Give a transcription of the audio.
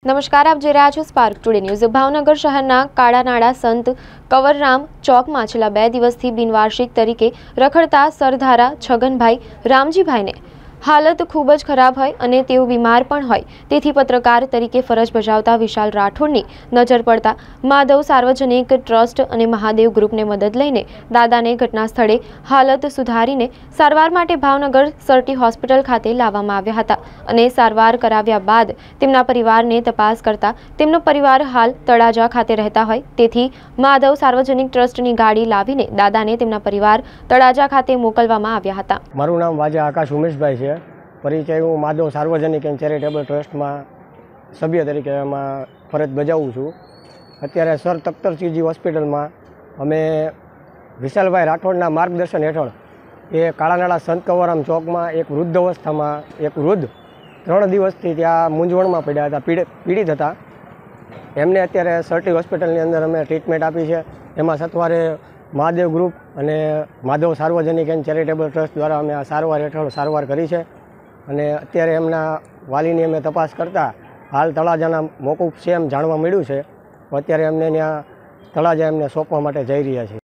નમસ્કાર, આપ જોઈ રહ્યા છો સ્પાર્ક ટુડે ન્યૂઝ। ભાવનગર શહેરના કાળાનાળા સંત કવરરામ ચોકમાં છેલ્લા 2 દિવસથી બિનવાર્ષિક તરીકે રખડતા સરદારા છગનભાઈ રામજીભાઈને હાલત ખૂબ જ ખરાબ હોય અને તેઓ બીમાર પણ હોય, તેથી પત્રકાર તરીકે ફરજ બજાવતા વિશાલ રાઠોડની નજર પડતા માધવ સાર્વજનિક ટ્રસ્ટ અને મહાદેવ ગ્રુપને મદદ લઈને દાદાને ઘટના સ્થળે હાલત સુધારીને સારવાર માટે ભાવનગર સરટી હોસ્પિટલ ખાતે લાવવામાં આવ્યા હતા અને સારવાર કરાવ્યા બાદ તેમના પરિવારને તપાસ કરતા તેમનો પરિવાર હાલ તળાજા ખાતે રહેતા હોય, તેથી માધવ સાર્વજનિક ટ્રસ્ટની ગાડી લાવીને દાદાને તેમના પરિવાર તળાજા ખાતે મોકલવામાં આવ્યા હતા। મારું નામ વાજા આકાશ ઉમેશભાઈ છે। પરિચય હું માધવ સાર્વજનિક એન્ડ ચેરિટેબલ ટ્રસ્ટમાં સભ્ય તરીકે એમાં ફરજ બજાવું છું। અત્યારે સર તખ્તરસિંહજી હોસ્પિટલમાં અમે વિશાલભાઈ રાઠોડના માર્ગદર્શન હેઠળ એ કાળાનાળા સંત કવરરામ ચોકમાં એક વૃદ્ધ અવસ્થામાં એક વૃદ્ધ 3 દિવસથી ત્યાં મૂંઝવણમાં પડ્યા હતા, પીડિત હતા। એમને અત્યારે સરટી હોસ્પિટલની અંદર અમે ટ્રીટમેન્ટ આપી છે। એમાં સત્વારે મહાદેવ ગ્રુપ અને માધવ સાર્વજનિક એન્ડ ચેરિટેબલ ટ્રસ્ટ દ્વારા અમે આ સારવાર હેઠળ સારવાર કરી છે અને અત્યારે એમના વાલીની અમે તપાસ કરતાં હાલ તળાજાના મોકૂફ છે એમ જાણવા મળ્યું છે। અત્યારે એમને ત્યાં તળાજા એમને સોંપવા માટે જઈ રહ્યા છે।